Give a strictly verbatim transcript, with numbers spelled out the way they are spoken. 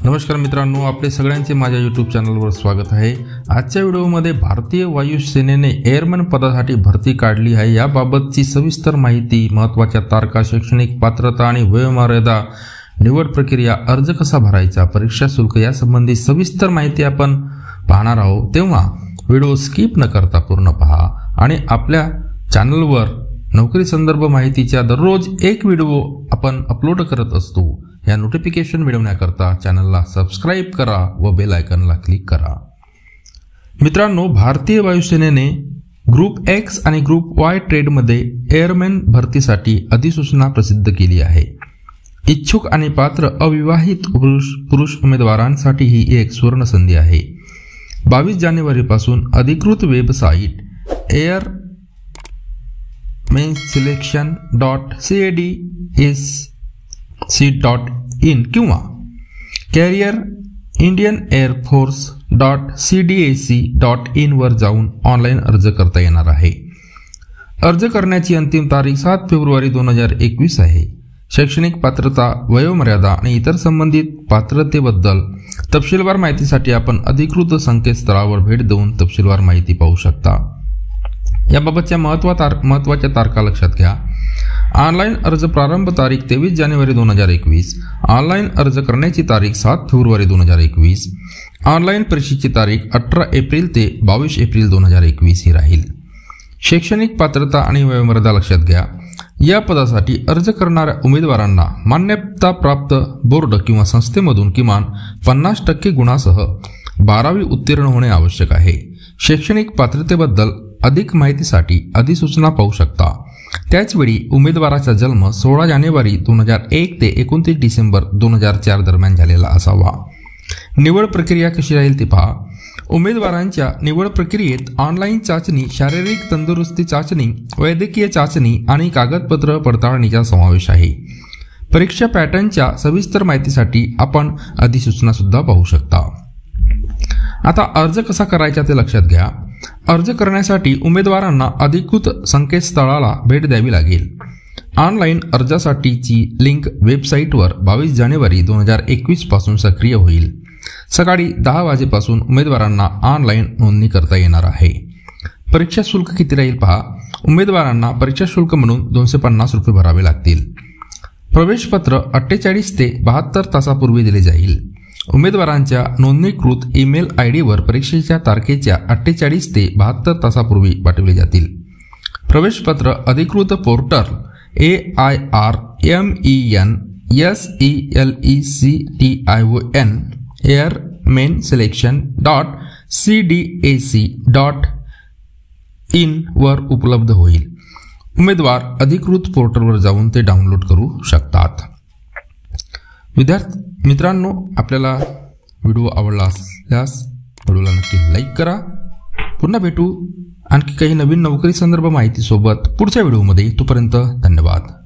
नमस्कार मित्रांनो, आपले सगळ्यांचे माझ्या यूट्यूब चॅनलवर स्वागत आहे। आजच्या व्हिडिओमध्ये भारतीय वायुसेनेने एअरमॅन पदासाठी भरती काढली आहे याबाबतची सविस्तर माहिती, महत्त्वाच्या तारखा, शैक्षणिक पात्रता आणि वयोमर्यादा, निवड प्रक्रिया, अर्ज कसा भरायचा, परीक्षा शुल्क यासंबंधी सविस्तर माहिती आपण पाहणार आहोत। तेव्हा व्हिडिओ स्किप न करता पूर्ण पहा आणि आपल्या चॅनलवर नोकरी संदर्भ माहितीच्या दररोज एक व्हिडिओ आपण अपलोड करत असतो। या नोटिफिकेशन मिळवण्याकरता चॅनलला सबस्क्राइब करा व बेल आयकॉनला क्लिक करा। मित्रांनो, भारतीय वायुसेनेने ग्रुप एक्स आणि ग्रुप वाय ट्रेडमध्ये एअरमॅन भरतीसाठी अधिसूचना प्रसिद्ध केली आहे। इच्छुक आणि पात्र अविवाहित पुरुष पुरुष उमेदवारांसाठी ही एक सुवर्ण संधी आहे। बावीस जानेवारी पासून अधिकृत website air men selection dot C A D S C dot in किंवा career Indian air force dot C D A C dot in वर जाऊन ऑनलाईन अर्ज करता येणार आहे। अर्ज करण्याची अंतिम तारीख सात फेब्रुवारी दोन हजार एकवीस आहे। शैक्षणिक पात्रता, वयोमर्यादा आणि इतर संबंधित पात्रतेबद्दल तपशीलवार माहितीसाठी आपण अधिकृत संकेतस्थळावर भेट देऊन तपशीलवार माहिती पाहू शकता। याबाबतच्या महत्त्वाच्या तारखा लक्षात घ्या। ऑनलाईन अर्ज प्रारंभ तारीख तेवीस जानेवारी दोन हजार एकवीस, ऑनलाईन अर्ज करण्याची तारीख सात फेब्रुवारी दोन हजार एकवीस, ऑनलाईन परीक्षेची तारीख अठरा एप्रिल ते बावीस एप्रिल दोन हजार एकवीस ही राहील। शैक्षणिक पात्रता आणि वयोमर्यादा लक्षात घ्या। या पदासाठी अर्ज करणाऱ्या उमेदवारांना मान्यताप्राप्त बोर्ड किंवा संस्थेमधून किमान पन्नास टक्के गुणासह बारावी उत्तीर्ण होणे आवश्यक आहे। शैक्षणिक पात्रतेबद्दल अधिक माहितीसाठी अधिसूचना पाहू शकता। त्याचवेळी उमेदवाराचा जन्म सोळा जानेवारी दोन हजार एक ते एकोणतीस डिसेंबर दोन हजार चार दरम्यान झालेला असावा। निवड प्रक्रिया कशी राहील ते पहा। उमेदवारांच्या निवड प्रक्रियेत ऑनलाईन चाचणी, शारीरिक तंदुरुस्ती चाचणी, वैद्यकीय चाचणी आणि कागदपत्र पडताळणीचा समावेश आहे। परीक्षा पॅटर्नच्या सविस्तर माहितीसाठी आपण अधिसूचना सुद्धा पाहू शकता। आता अर्ज कसा करायचा ते लक्षात घ्या। अर्ज करण्यासाठी उमेदवारांना अधिकृत संकेतस्थळाला भेट द्यावी लागेल। ऑनलाईन अर्जासाठीची लिंक वेबसाईटवर बावीस जानेवारी दोन हजार एकवीस पासून सक्रिय होईल। सकाळी दहा वाजेपासून उमेदवारांना ऑनलाईन नोंदणी करता येणार आहे। परीक्षा शुल्क किती राहील पहा। उमेदवारांना परीक्षा शुल्क म्हणून दोनशे पन्नास रुपये भरावे लागतील। प्रवेशपत्र अठ्ठेचाळीस ते बहात्तर तासापूर्वी दिले जाईल। उमेदवारांच्या नोंदणीकृत ईमेल आय डीवर परीक्षेच्या तारखेच्या अठ्ठेचाळीस ते बहात्तर तासापूर्वी पाठवले जातील। प्रवेशपत्र अधिकृत portal A I R M E N S E L E C T I O N air men selection dot C D A C dot in वर उपलब्ध होईल। उमेदवार अधिकृत पोर्टलवर जाऊन ते डाउनलोड करू शकतात। विद्यार्थी मित्रांनो, आपल्याला व्हिडिओ आवडला असल्यास व्हिडिओला नक्की लाईक करा। पुन्हा भेटू आणखी काही नवीन नोकरी संदर्भ माहिती सोबत पुढच्या व्हिडिओमध्ये। तोपर्यंत धन्यवाद।